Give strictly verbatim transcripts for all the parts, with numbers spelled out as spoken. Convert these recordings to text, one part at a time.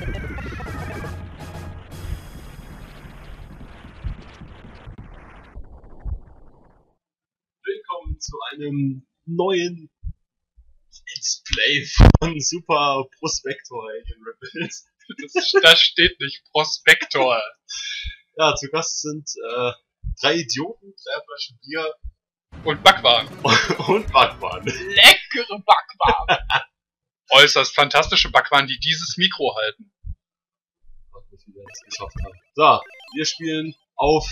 Willkommen zu einem neuen Let's Play von Super Prospector Alien Rebels. Das, das steht nicht Prospector. Ja, zu Gast sind äh, drei Idioten, drei Flaschen Bier und Backwaren. und Backwaren. Leckere Backwaren. Äußerst fantastische Backwaren, die dieses Mikro halten. Warte, wie wir das geschafft haben. So, wir spielen auf...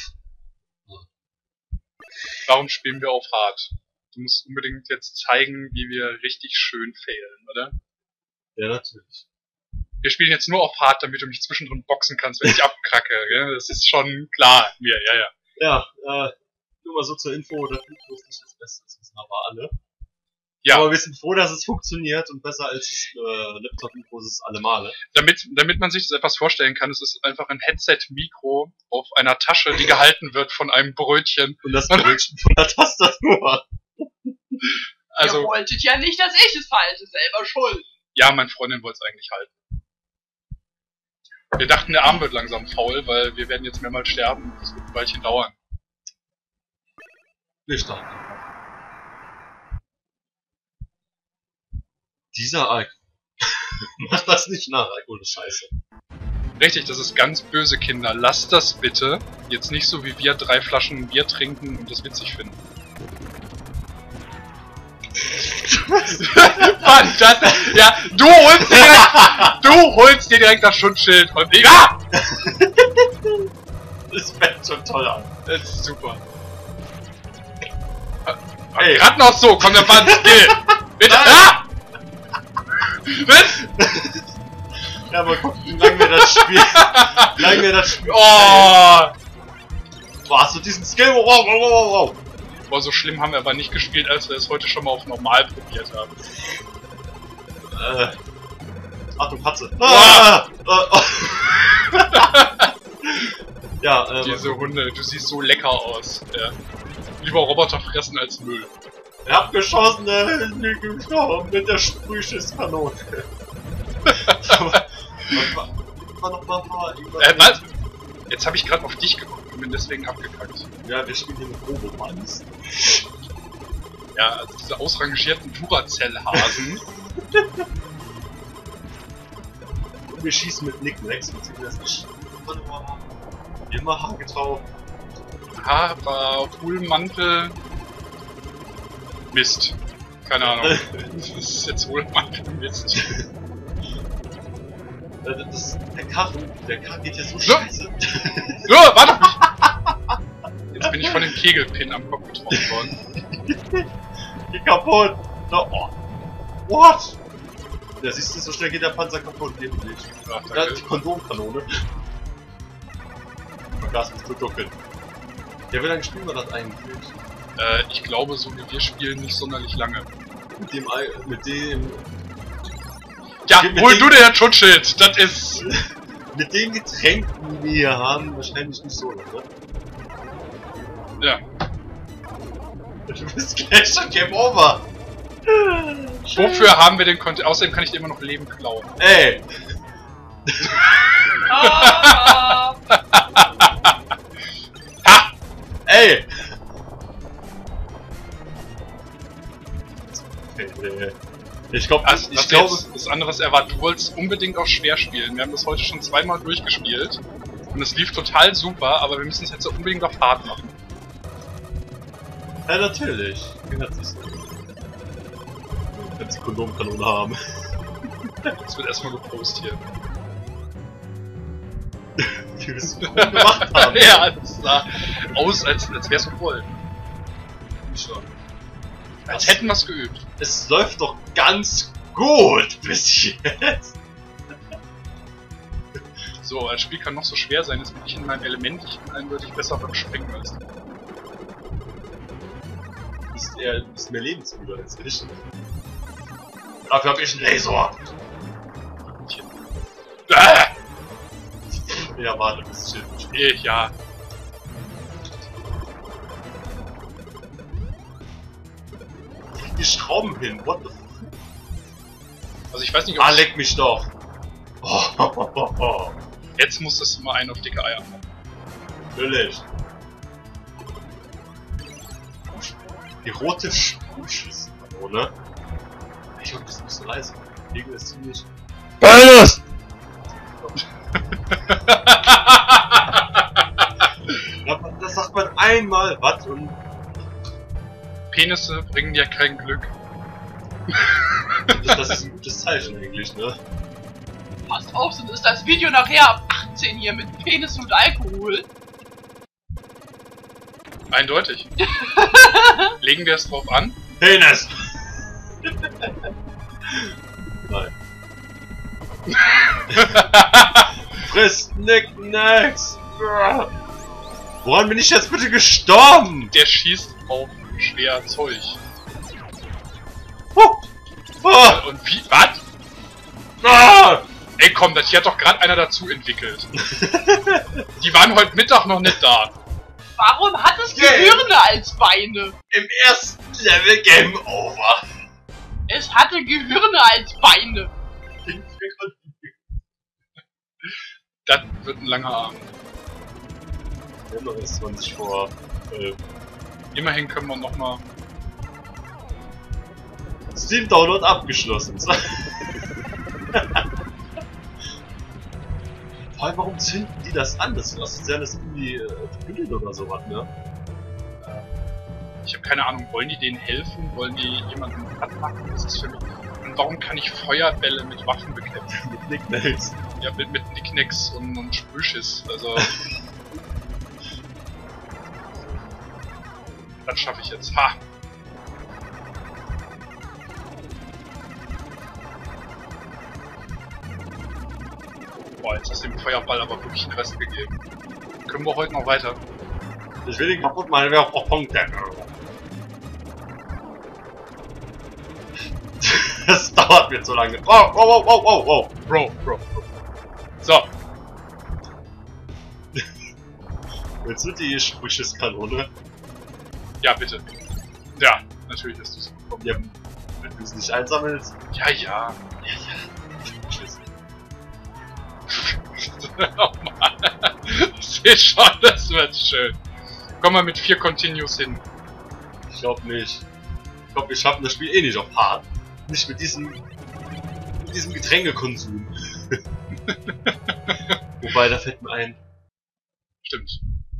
Warum spielen wir auf Hard? Du musst unbedingt jetzt zeigen, wie wir richtig schön failen, oder? Ja, natürlich. Wir spielen jetzt nur auf Hard, damit du mich zwischendrin boxen kannst, wenn ich abkracke. Gell? Das ist schon klar mir, ja, ja. Ja, äh, nur mal so zur Info, das Mikro ist nicht das Beste, das wissen aber alle. Ja. Aber wir sind froh, dass es funktioniert und besser als das äh, Laptop-Mikro ist es alle Male. Damit, damit man sich das etwas vorstellen kann, es ist einfach ein Headset-Mikro auf einer Tasche, die gehalten wird von einem Brötchen. Und das Brötchen von der Tastatur. Also, ihr wolltet ja nicht, dass ich es halte, selber schuld. Ja, meine Freundin wollte es eigentlich halten. Wir dachten, der Arm wird langsam faul, weil wir werden jetzt mehrmals sterben. Das wird ein Weilchen dauern. Wir starten. Dieser Alkohol. Mach das nicht nach, Alkohol ist scheiße. Richtig, das ist ganz böse, Kinder. Lasst das bitte. Jetzt nicht so wie wir drei Flaschen Bier trinken und das witzig finden. Fantastisch! Ja, du holst dir direkt, du holst dir direkt das Schutzschild und ich... Ah! Das fängt schon toll an. Das ist super. Ey, gerade noch so, komm, der Band, geh! Bitte, ah! Was? Ja, mal gucken, wie lange wir das Spiel... wie lange wir das Spiel... Oh! Boah, hast du diesen Skill? Wow, wow, wow, wow. Boah, so schlimm haben wir aber nicht gespielt, als wir es heute schon mal auf normal probiert haben. Äh... Achtung, Katze. Ah! Ah! Ja, ähm... Diese Hunde, du siehst so lecker aus. Ja. Lieber Roboter fressen als Müll. Er hat geschossen, er ist mir gestorben mit der Sprühschisskanone. Was war, war noch mal war, äh, was? Jetzt habe ich gerade auf dich geguckt und bin deswegen abgekackt. Ja, wir spielen hier mit Robomanns. Ja, also diese ausrangierten Duracell-Hasen. Und wir schießen mit Nicknacks, und ziehen das nicht immer Hake drauf. Aber Hohlmantel... Mist. Keine Ahnung. Das ist jetzt Hohlmantel Mist. Das, der Karren, der Karren geht ja so No. scheiße. So, warte mich! Jetzt bin ich von dem Kegelpin am Kopf getroffen worden. Geh kaputt! No, oh. What? Ja, siehst du, so schnell geht der Panzer kaputt, geht nicht. Ach, Ja, die Kondomkanone. Gas ist zu dunkel. Ja, wie lange spielen wir das eigentlich? Äh, ich glaube, so wie wir spielen, nicht sonderlich lange. Mit dem, Ei- mit dem, Ja, Mit hol dem- du dir das Schutzschild! Das ist... mit den Getränken, die wir hier haben, wahrscheinlich nicht so lange. Ja. Du bist gleich schon Game Over! Wofür haben wir den Content? Außerdem kann ich dir immer noch Leben klauen. Ey! Ah, Ha! Ey! Ich glaube, Was, ich was glaube, jetzt das anderes erwartet. Du wolltest unbedingt auch schwer spielen. Wir haben das heute schon zweimal durchgespielt. Und es lief total super, aber wir müssen es jetzt unbedingt auf hart machen. ja natürlich. Gehört sich so. Wenn sie Kondomkanone haben. Das wird erstmal gepostet hier. Die wir es gut gemacht haben. Ja, das sah aus, als, als wär's gewollt. Schon. Als hätten wir's geübt. Es läuft doch ganz gut bis jetzt. So, ein Spiel kann noch so schwer sein, jetzt bin ich in meinem Element, ich bin eindeutig besser beim Springen als du. Ist er ist mehr lebensmüde als ich. Dafür hab ich einen Laser. Ah! Ja, warte, bis chill. Ich, ja. Die Schrauben hin, what the fuck? Also ich weiß nicht, ob Ah, es- leck mich doch. Oh, Jetzt musstest du mal einen auf dicke Eier machen. natürlich. Die rote Sprühschüsselkanone. Ich hoffe, das ist nicht so leise. Die Regel ist ziemlich... Beides! Das sagt man einmal, was und... Penisse bringen dir kein Glück. Das, das ist ein gutes Zeichen eigentlich, ne? Passt auf, sonst ist das Video nachher ab achtzehn hier mit Penis und Alkohol. Eindeutig. Legen wir es drauf an? Penis! Nein. Friss Nicknacks! Woran bin ich jetzt bitte gestorben? Der schießt auf schwer Zeug. Oh. Oh. Und wie? Was? Ah. Ey komm, das hier hat doch gerade einer dazu entwickelt. Die waren heute Mittag noch nicht da. Warum hat es Yeah. Gehirne als Beine? Im ersten Level Game Over. Es hatte Gehirne als Beine. Das wird ein langer Abend. Wir haben noch erst zwanzig vor. Äh, Immerhin können wir noch mal. Steam Download abgeschlossen. Vor allem, warum zünden die das an? Das ist ja das irgendwie äh, Bildel oder sowas, ne? Ich habe keine Ahnung, wollen die denen helfen? Wollen die jemanden platt machen? Das ist für mich. Und warum kann ich Feuerbälle mit Waffen bekämpfen? Mit Nicknames. Ja, mit, mit Nicknacks und, und Sprühschiss. Also. Das schaffe ich jetzt. Ha! Boah, jetzt hast du dem Feuerball aber wirklich einen Rest gegeben. Können wir heute noch weiter? Ich will den kaputt machen, wäre auch Punkte. Das dauert mir zu lange. Oh, oh, oh, oh, oh, oh. Bro, Bro, Bro. So. Willst du die Sprühschisskanone? Ja, bitte. Ja, natürlich hast du es bekommen. Ja, wenn du es nicht einsammelst. Ja, ja. Ja, ja. Sprühschiss. Oh Mann. Ich seh schon, das wird schön. Komm mal mit vier Continues hin. Ich glaub nicht. Ich glaub, wir schaffen das Spiel eh nicht auf hart. Nicht mit diesem... mit diesem Getränkekonsum. Wobei, da fällt mir ein... Stimmt.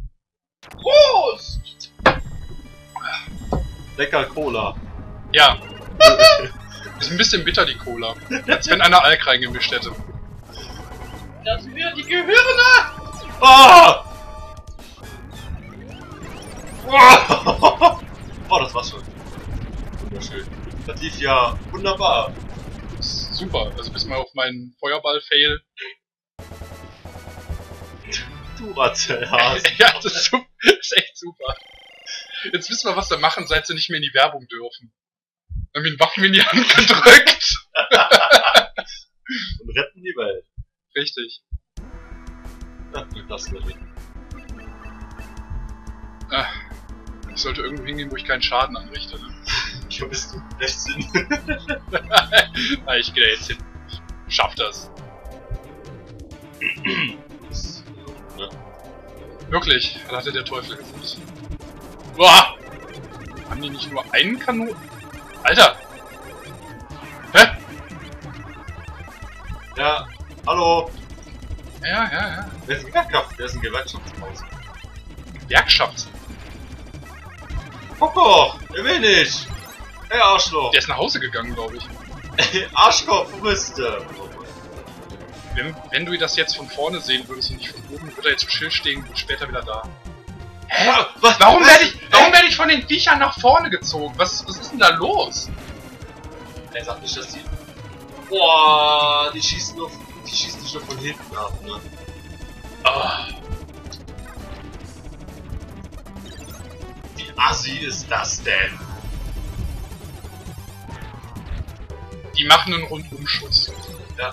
Prost! Lecker Cola. Ja. Ist ein bisschen bitter, die Cola. Als wenn einer Alk reingemischt hätte. Das sind wieder die Gehirne! Ah! Oh, das war's schon. Wunderschön. Das lief ja wunderbar. Ist super. Also bis mal auf meinen Feuerball-Fail. Duracell-Hase. Ja, das ist, super. Das ist echt super. Jetzt wissen wir, was wir machen, seit sie nicht mehr in die Werbung dürfen. Wir haben ihnen Waffen in die Hand gedrückt. Und retten die Welt. Richtig. Ja, das nicht. Ah, ich sollte irgendwo hingehen, wo ich keinen Schaden anrichte. Ne? Hier bist du rechts hin. Ah, ich gehe da jetzt hin. Schaff das. Das, ne? Wirklich, da hatte der Teufel gesagt. Boah! Haben die nicht nur einen Kanon? Alter! Hä? Ja, hallo. Ja, ja, ja. Wer ist ein Gewerkschaft? Wer ist ein Gewerkschaftshaus? Gewerkschaft. Guck doch, er will nicht. Hey Arschloch. Der ist nach Hause gegangen, glaube ich. Arschkopf, wo bist du? Wenn, wenn du das jetzt von vorne sehen würdest und nicht von oben, würde er jetzt still stehen und später wieder da. Hä? Was? Warum was? werde ich, warum werde ich von den Viechern nach vorne gezogen? Was, was ist denn da los? Er sagt nicht, dass die... Boah, die schießen nur, die schießen nicht nur von hinten ab, ne? Ah, Wie assi ist das denn? die machen einen Rundumschuss. Ja.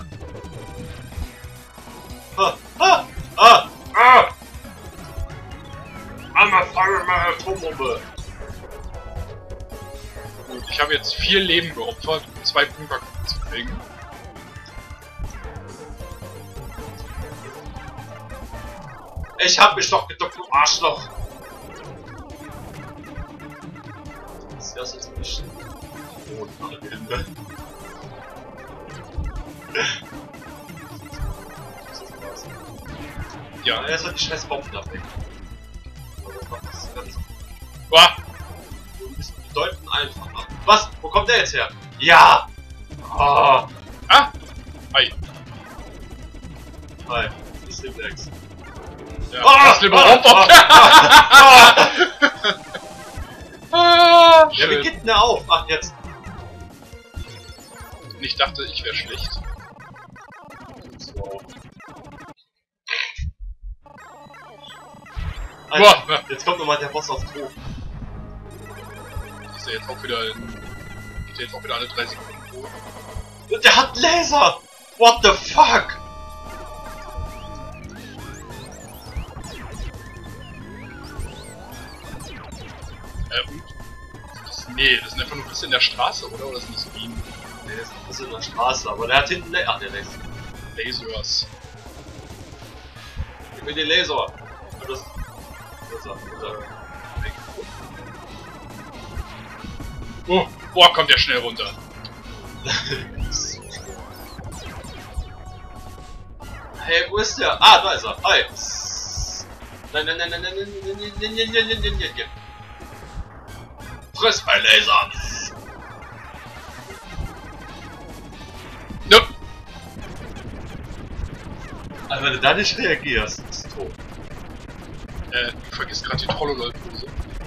Ah, ah, ah, ah! Einmal Feuer, meine Atombombe! Gut, ich habe jetzt vier Leben geopfert, um zwei Bunker zu kriegen. Ich hab mich doch geduckt, du Arschloch! Das ist erst jetzt nicht. Oh, alle Hände. Ja, er ist halt die scheiß Bomben abweg. Das ist ganz. Boah! Ein bisschen bedeutend einfacher. Was? Wo kommt der jetzt her? Ja! Oh. Ah! Hi! Hi, das ist Simplex. Ja, Ah, das lieber ah, Roboter! ah, Ah, ja, wie schön. geht denn der auf? Ach, jetzt. Ich dachte, ich wäre schlecht. So. Boah, Alter, jetzt kommt nochmal der Boss auf Drogen. Ist der jetzt auch wieder in, geht der jetzt auch wieder alle drei Sekunden hoch? Und der hat Laser! What the fuck? Äh, und? Das, nee, das sind einfach nur ein bisschen in der Straße, oder? Oder sind das Bienen? Der ist ein bisschen in der Straße, aber der hat hinten La Ach, der Laser. Lasers. Gib mir den Laser. Das ist. Das ist. Oh, boah, kommt der schnell runter. Hey, wo ist der? Ah, da ist er. Hi. Nein, nein, nein, nein, nein, nein, nein, nein, nein, nein, nein, nein, nein, nein. Friss mein Laser. Nope. Also wenn du da nicht reagierst, ist es tot. Äh, du vergisst gerade die Trollolol-Pose.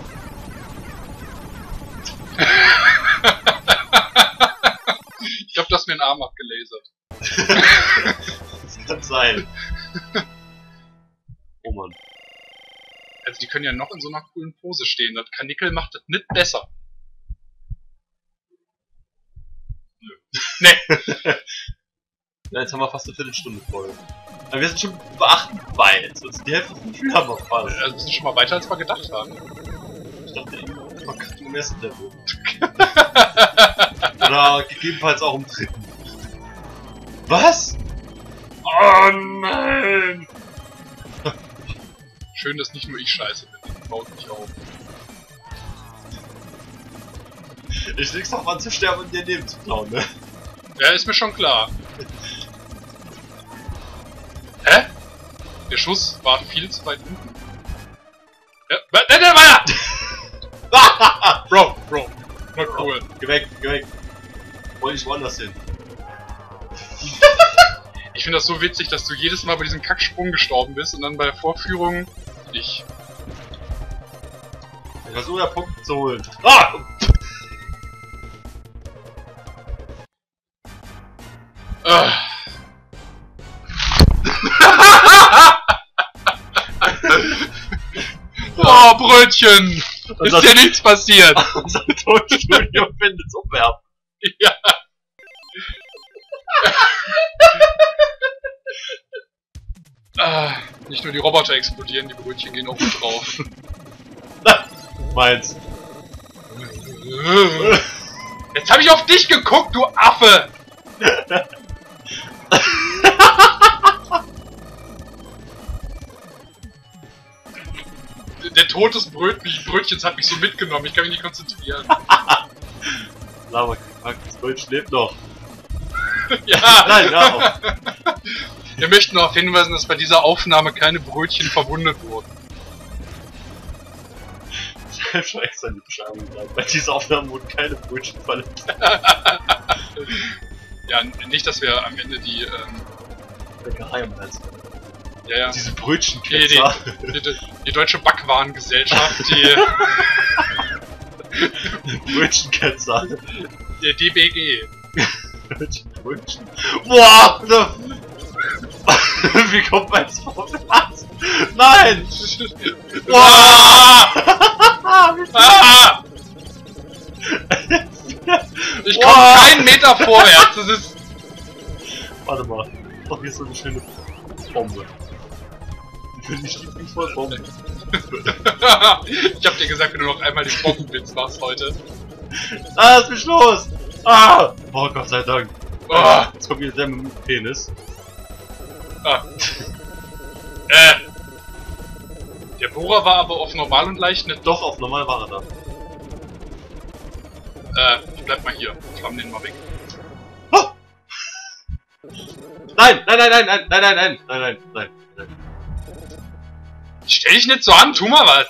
Ich glaube, du hast mir einen Arm abgelasert. Das kann sein. Oh Mann. Also die können ja noch in so einer coolen Pose stehen. Das Kanickel macht das nicht besser. Nö. Nee. Ja, jetzt haben wir fast eine Viertelstunde voll. Aber wir sind schon beachten weit. Also die Hälfte vom Spiel haben wir fast. Also sind schon mal weiter, als wir gedacht haben. Ich dachte, ich verkackt im ersten Level. Oder gegebenenfalls auch im dritten. Was? Oh nein! Schön, dass nicht nur ich scheiße bin. Ich baut mich auf. Ich leg's doch an zu sterben und dir Leben zu klauen, ne? Ja, ist mir schon klar. Hä? Der Schuss war viel zu weit unten. Ja, nein, nein, weiter! Bro, Bro. Na cool. Geh weg, geh weg. Wollte ich woanders hin. Ich finde das so witzig, dass du jedes Mal bei diesem Kacksprung gestorben bist und dann bei der Vorführung nicht. Ich versuche ja Punkte zu holen. Ah! Ah. Oh, Brötchen! Ist dir nichts passiert? Unser Tonstudio findet es umwerfen. Ja. Ah, nicht nur die Roboter explodieren, die Brötchen gehen auch mit drauf. Meins. Jetzt habe ich auf dich geguckt, du Affe! Der Tod des Brötchen, Brötchens hat mich so mitgenommen, ich kann mich nicht konzentrieren. Lava, das Brötchen lebt noch. Ja! Nein, ja. Wir möchten darauf hinweisen, dass bei dieser Aufnahme keine Brötchen verwundet wurden. Ich habe schon extra in die Beschreibung gesagt. Bei dieser Aufnahme wurden keine Brötchen verletzt. Ja, nicht, dass wir am Ende die, ähm... Der Geheimnis. Ja, ja. Diese Die, Brötchenketzer. die, die, die Deutsche Backwarengesellschaft, die... Brötchenketzer. Der D B G. Brötchen, Brötchen. Boah! Ne. Wie kommt man jetzt vor? Was? Nein! Boah! Ah! Ich komme Wow. keinen Meter vorwärts, das ist... Warte mal. Doch, hier ist so eine schöne Bombe. Ich will nicht die voll Bombe. Ich hab dir gesagt, wenn du noch einmal den Bombenwitz machst heute. Ah, lass mich los! Ah! Oh, Gott sei Dank. Oh. Jetzt kommt wieder der mit dem Penis. Ah. Äh. Der Bohrer war aber auf normal und leicht nicht. Doch, auf normal war er Äh, da. ich bleib mal hier. Flamm den mal weg. Oh! Nein, nein, nein, nein, nein, nein, nein, nein, nein, nein, nein, nein. Stell dich nicht so an, tu mal was.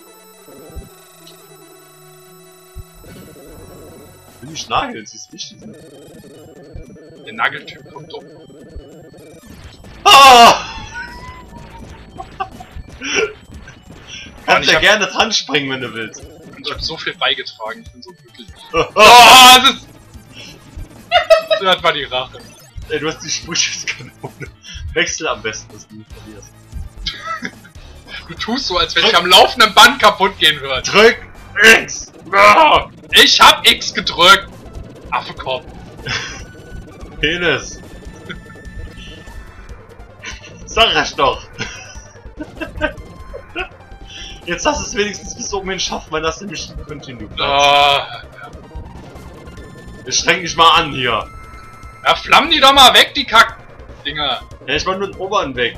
Will nicht nageln, sie ist wichtig. Der Nageltyp kommt doch. Ah! Mann, Kannst ich ja hab- gerne dran springen, wenn du willst. Ich habe so viel beigetragen, ich bin so glücklich. Oh, Oh, das ist... Das war die Rache. ey, du hast die Sprücheskanone. Wechsel am besten, dass du nicht verlierst. Du tust so, als wenn ich am laufenden Band kaputt gehen würde. Drück X! Ah! Ich hab X gedrückt. Affekopf. Penis! Sag ich doch! Jetzt hast du es wenigstens bis oben hin schaffen, weil das nämlich ein Continue bleibt. Ah, Ich streng dich mal an hier. ja, flammen die doch mal weg, die Kack-Dinger. Ja, ich mach nur den oberen weg.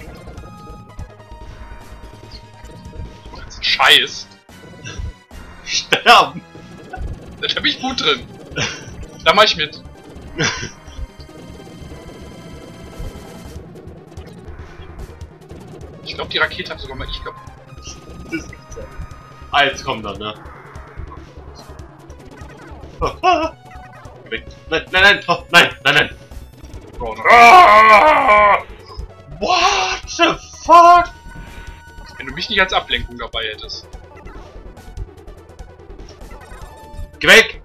Das ist Scheiß. Sterben! Da bin ich gut drin. Da mach ich mit. Ich glaube, die Rakete hat sogar mal ich kaputt. Das gibt's ja. Ah, jetzt kommt er, ne? Weg. Nein, nein, nein, oh, nein, nein, nein! Oh, no. Ah! What the fuck? Wenn du mich nicht als Ablenkung dabei hättest. Geh weg!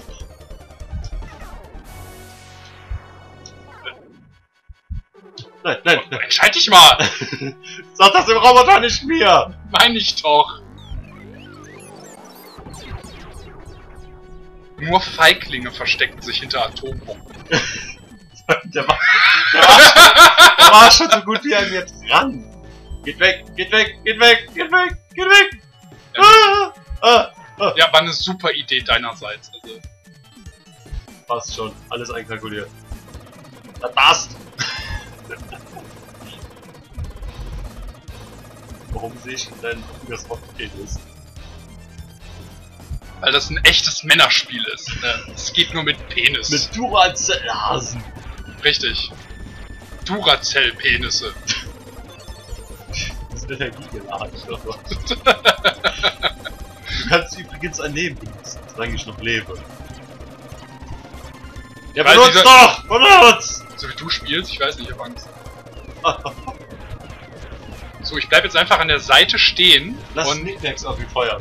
Nein, nein, nein. Entscheid dich mal! Sag das dem Roboter nicht mir! Mein ich doch! Nur Feiglinge verstecken sich hinter Atombomben. Der war, der, war schon, der war schon so gut wie an mir dran. Geht weg, geht weg, geht weg, geht weg, geht weg! Ah, ah, ah. Ja, war eine super Idee deinerseits. Also, Passt schon, alles einkalkuliert. Das passt! Warum sehe ich denn das Wort Penis? weil das ein echtes Männerspiel ist. Ne? Es geht nur mit Penis. Mit Duracell-Hasen. Richtig. Duracell-Penisse. Das ist energiegeladen, oder? Du kannst übrigens ein Leben benutzen, solange ich noch lebe. Ja, Weil benutzt dieser- doch! Benutzt! So wie du spielst, ich weiß nicht, ich hab Angst. So, ich bleib jetzt einfach an der Seite stehen Lass und Nicknacks auf die Feuer.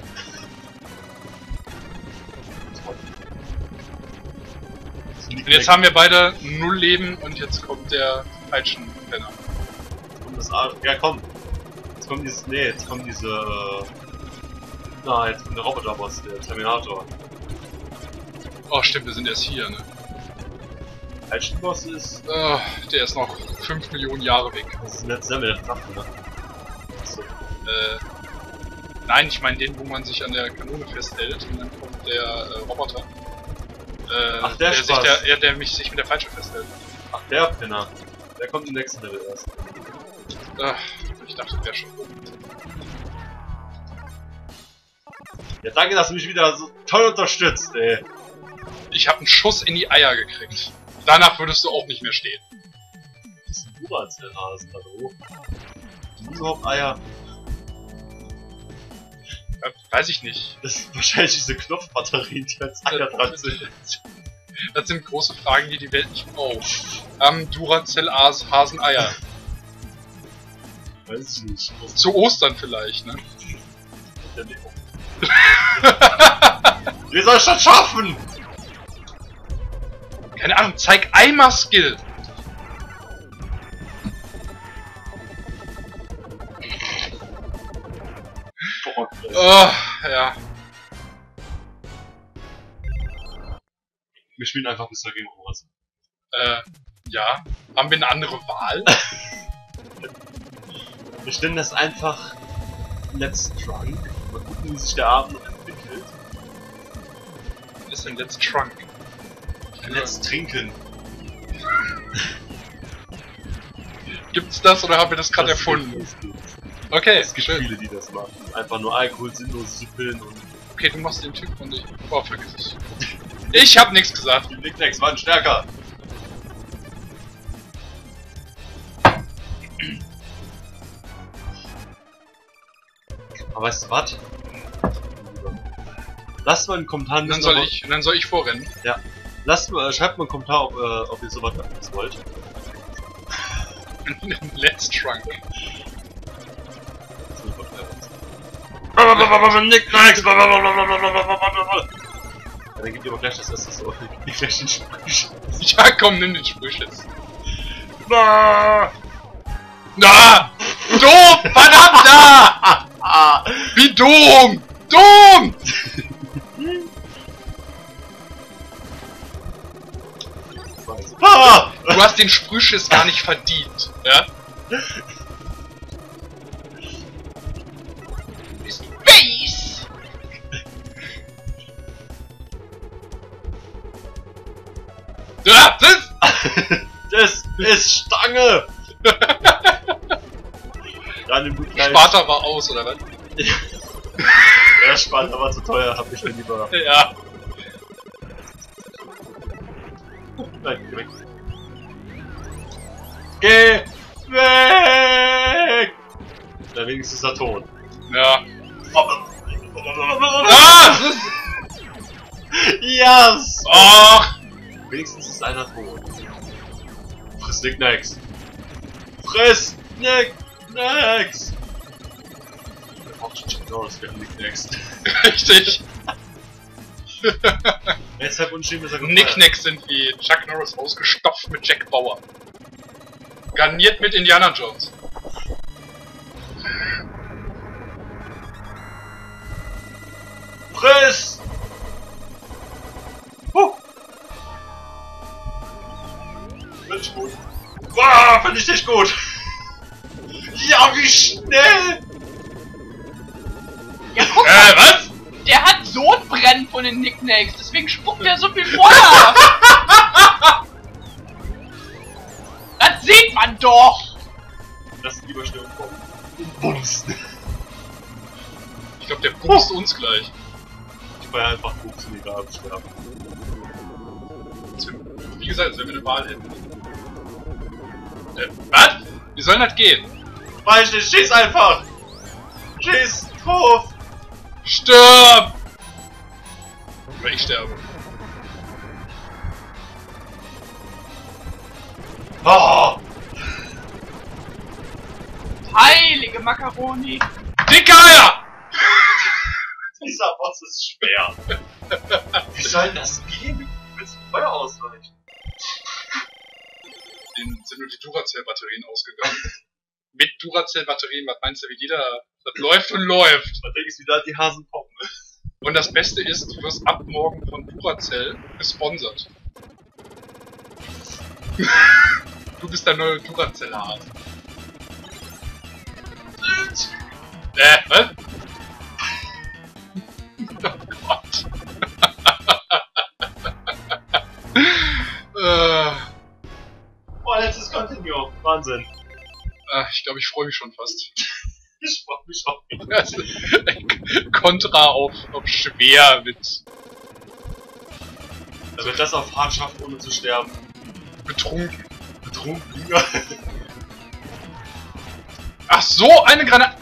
Und jetzt haben wir beide null Leben und jetzt kommt der Peitschenpenner. das A ja komm. Jetzt kommt dieses. Nee, jetzt kommt diese. Äh, na, jetzt kommt der Roboterboss, der Terminator. Oh stimmt, wir sind erst hier, ne? Peitschenboss ist. Oh, der ist noch fünf Millionen Jahre weg. Das ist ein Semmel, der Drachen, ne? So. Äh, nein, ich meine den, wo man sich an der Kanone festhält und dann kommt der äh, Roboter. Äh, Ach, der der, sich Spaß. der, der, der mich sich mit der Falsche festhält. Ach, der Penner. Der kommt im nächsten Level erst. Ach, ich dachte, der wäre schon gut. Ja, danke, dass du mich wieder so toll unterstützt, ey. Ich habe einen Schuss in die Eier gekriegt. Danach würdest du auch nicht mehr stehen. Das ist ein Duracell-Hasen, hallo? Sind überhaupt Eier? Äh, weiß ich nicht. Das sind wahrscheinlich diese Knopfbatterien, die als Eier dran sind. Das sind große Fragen, die die Welt nicht braucht. Ähm, Duracell-Hasen-Eier. Weiß ich nicht. Zu Ostern vielleicht, ne? Wie soll ich das schaffen? Keine Ahnung, zeig einmal Skill. Boah, Oh, ja. wir spielen einfach bis dagegen raus. Äh, ja. Haben wir eine andere Wahl? Wir stellen das einfach Let's Drunk. Mal gucken, wie sich der Abend noch entwickelt. Was ist denn Let's Trunk? Let's Trinken. Gibt's das oder haben wir das gerade Das erfunden? gibt's, das gibt's. Okay, Es gibt schön. viele, die das machen. Einfach nur Alkohol sinnlos süppeln und Okay, du machst den Typ und ich... Oh, vergiss es. Ich hab nichts gesagt. die Nicknacks waren stärker. Aber weißt du was? Lasst mal einen Kommentar. Und dann soll ich, und dann soll ich vorrennen. Lasst mal, schreibt mal einen Kommentar, ob, äh, ob ihr sowas öfters wollt. Let's Trunk. Nicknacks! Ja, dann gibt ihr aber gleich das erste so. Gleich den Sprüch. Ja, komm, nimm den Sprüch jetzt. Na! Na! Doof! Verdammt da! Ah! Wie dumm! Dumm! Ah! Du hast den Sprühschiss gar nicht verdient, ja? Base! Ja, das! Das ist Stange! Ja, nimm gut gleich. Sparta war aus, oder was? Ja, Sparta war zu teuer, hab ich mir lieber. Ja. Nein, geh weg. Geh weg! Da wenigstens der Ton. Ja. Ah! Ah! Das ist... Yes! Ach! Wenigstens ist einer tot. Friss Nicknacks! Friss Nicknacks! Der braucht schon Chuck Norris für Nicknacks. Richtig. Deshalb unschön ist er gefeuert. Nicknacks sind wie Chuck Norris ausgestopft mit Jack Bauer. Garniert mit Indiana Jones. Friss! Huh. Find ich gut. Wow, find ich nicht gut! Ja, wie schnell! Ja, guck mal, Äh, was? der hat Sodbrennen von den Nicknacks, deswegen spuckt er so viel Feuer. Das sieht man doch! Lass lieber schnell umkommen. Bumsen. Ich glaube, der bumst uns gleich. Ich war ja einfach bumsen, egal ob ich sterbe. Wie gesagt, als wenn wir eine Wahl hätten. Äh, was? Wie soll das gehen? Weiß nicht, schieß einfach! Schieß drauf! Stirb! Oder ich sterbe. Oh! Heilige Macaroni. Dicke Eier! Dieser Boss ist schwer. Wie soll das gehen? Willst du Feuer ausweichen? Denen sind nur die Duracell-Batterien ausgegangen. Mit Duracell-Batterien, was meinst du, wie die da... Das läuft und läuft. Da denke ich wieder an die Hasenpoppen. Und das Beste ist, du wirst ab morgen von Duracell gesponsert. Du bist der neue Duracell-Hase. Äh, was? Oh Gott. äh, Oh, letztes Continue. Wahnsinn. äh, ich glaube, ich freue mich schon fast. Ich freu mich auch nicht. Also, Kontra auf, auf schwer mit Da wird das auf hart schaffen, ohne zu sterben. betrunken. Betrunken. Ach so, eine Granate.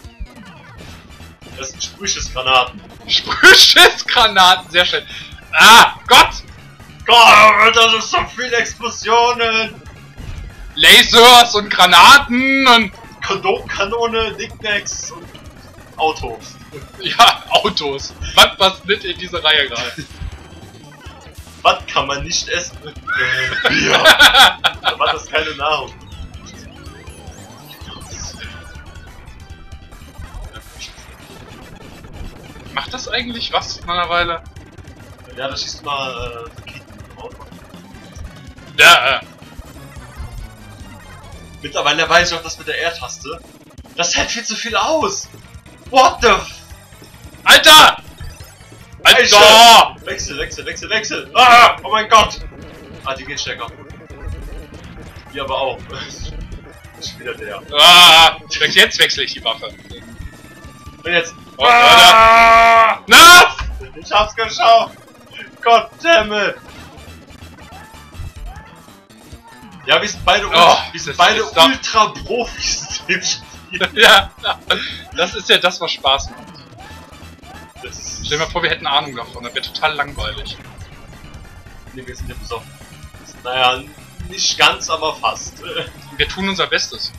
Das sind Sprüchesgranaten. Sprühschissgranaten, sehr schön. Ah, Gott! Gott, das ist so viele Explosionen! Lasers und Granaten und... Kondomkanone, Nicknacks und Autos. Ja, Autos. Was passt nicht in diese Reihe gerade? Was kann man nicht essen? Äh, Bier. Da war das keine Nahrung. Macht das eigentlich was nach einer Weile? Ja, da schießt mal äh, Raketen im Auto. Ja, äh. Mittlerweile weiß ich auch das mit der R-Taste. Das hält viel zu viel aus! What the f... Alter! Alter! Alter! Wechsel, wechsel, wechsel, wechsel! Ah! Oh mein Gott! Ah, die geht stärker. Die aber auch. Schon wieder der. Ah, jetzt wechsle ich die Waffe. Und jetzt. Oh, ah! Na! Ich hab's geschafft! Goddammit! Ja, wir sind beide, Oh, wir sind das beide ist doch- Ultra-Profis im Spiel. Ja, das ist ja das, was Spaß macht. Das ist, Stell dir mal vor, wir hätten Ahnung davon, das wäre total langweilig. nee, wir sind ja besoffen. Naja, nicht ganz, aber fast. Wir tun unser Bestes.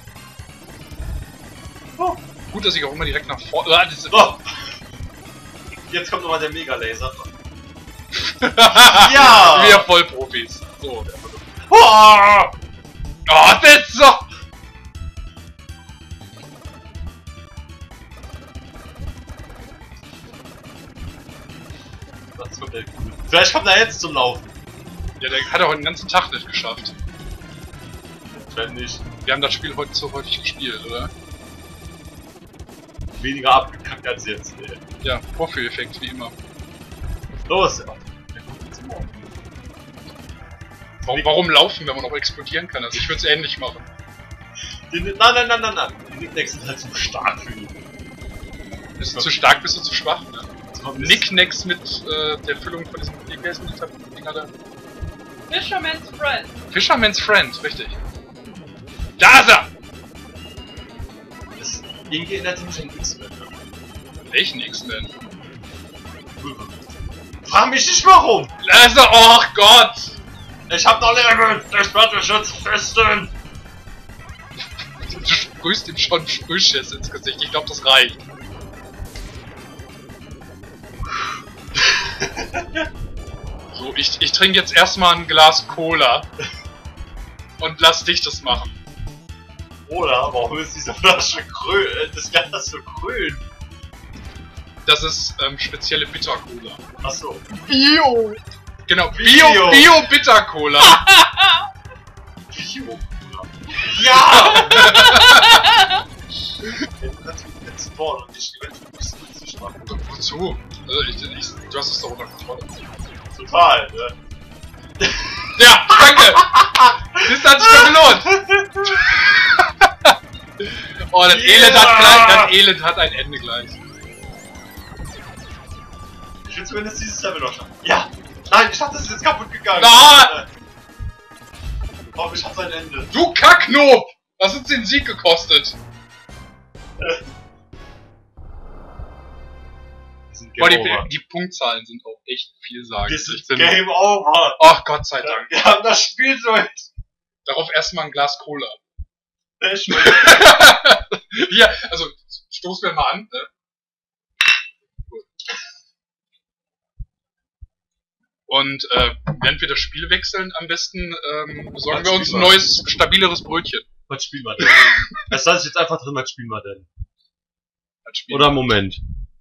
Oh. Gut, dass ich auch immer direkt nach vorne... Ah, das- Oh. Jetzt kommt nochmal der Mega-Laser. Ja! Wir Vollprofis. So. Oh! Oh, das ist so... Das kommt der cool. Vielleicht kommt er jetzt zum Laufen. Ja, der hat auch den ganzen Tag nicht geschafft. Wenn nicht, Wir haben das Spiel heute so häufig gespielt, oder? weniger abgekackt als jetzt. Ey. Ja, Vorführeffekt, wie immer. Los! Ja. Der kommt jetzt morgen. Warum, warum laufen, wenn man auch explodieren kann? Also ich würde es ähnlich machen. Die, nein, nein, nein, nein, nein. Die Nicknacks sind halt zu stark für ihn. Bist du zu stark, bist du zu schwach, ne? Nick. Nicknacks mit äh, der Füllung von diesem Ding, wer ist mit dieser Dinger da? Fisherman's Friend. Fisherman's Friend, richtig. Da ist er! Das irgendwie erinnert mich an X-Men. Welchen X-Men? Frag mich nicht warum! Also, oh Gott! Ich hab noch Level! Ich werde Schutz festen! Du sprühst ihm schon Sprühschiss ins Gesicht, ich glaube, das reicht. So, ich, ich trinke jetzt erstmal ein Glas Cola. Und lass dich das machen. Oder warum ist diese Flasche grün? Äh, das Glas so grün? Das ist ähm, spezielle Bitter-Cola. Achso. Bio! Genau, Bio. Bio, Bio Bitter-Cola. Bio. Ja! Jetzt kannst du jetzt spawnen und ich die Welt nicht machen. Wozu? Also ich, ich, du hast es doch unter Kontrolle. Total, ne? Ja, danke! Das hat sich doch gelohnt! Oh, das Yeah. Elend hat gleich, das Elend hat ein Ende gleich. Ich will zumindest dieses Level noch schaffen. Ja! Nein, ich dachte, das ist jetzt kaputt gegangen. Nein! Oh, ich hab sein Ende. Du Kacknob! Was hat den Sieg gekostet? Wir sind Boah, Game die, Over. die Punktzahlen sind auch echt vielsagend. Wir Ich sind bin, Game Over. oh Gott sei Dank. Wir haben das Spiel durch. Darauf erstmal ein Glas Cola. Sehr schön. Ja, also stoß mir mal an, ne? Gut. Und äh, während wir das Spiel wechseln, am besten ähm, besorgen Was wir uns spielen ein wir? neues, stabileres Brötchen. Was spielen wir denn? Das lasse ich jetzt einfach drin, was spielen wir denn? Als Spiel. Oder Moment.